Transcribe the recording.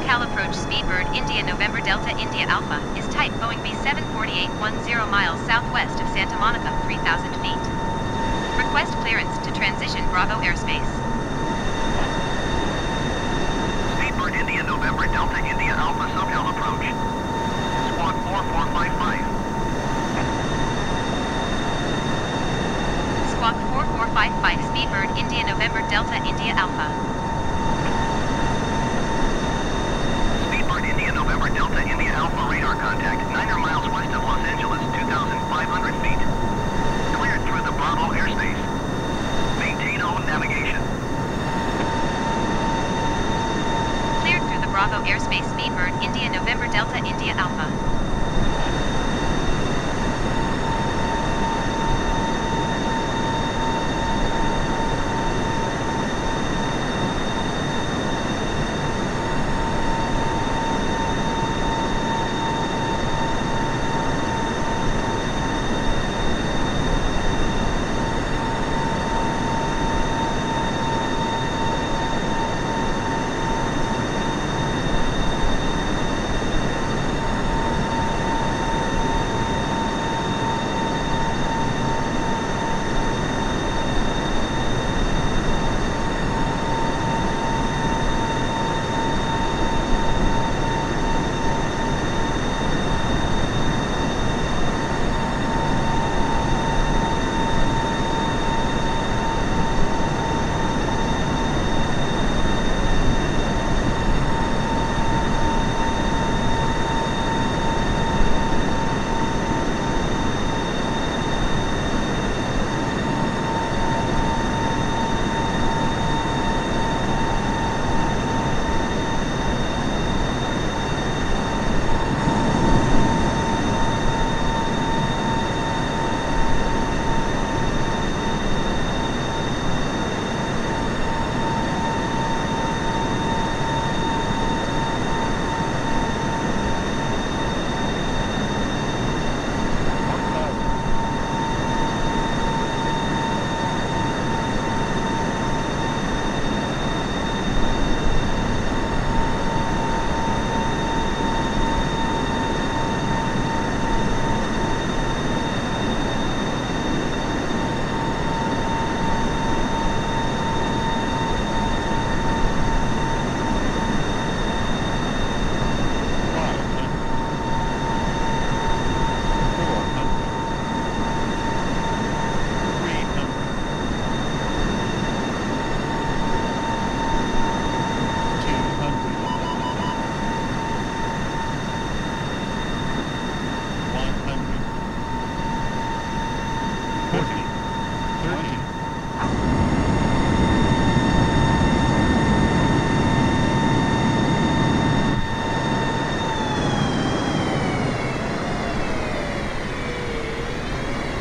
SoCal approach Speedbird India November Delta India Alpha is type Boeing B74810 miles southwest of Santa Monica, 3,000 feet. Request clearance to transition Bravo airspace. Speedbird India November Delta India Alpha SoCal approach. Squawk 4455. Squawk 4455 Speedbird India November Delta India Alpha. Speedbird India November Delta India Alpha radar contact 9 miles west of Los Angeles, 2,500 feet. Cleared through the Bravo airspace. Maintain own navigation. Cleared through the Bravo airspace Speedbird India November Delta India Alpha.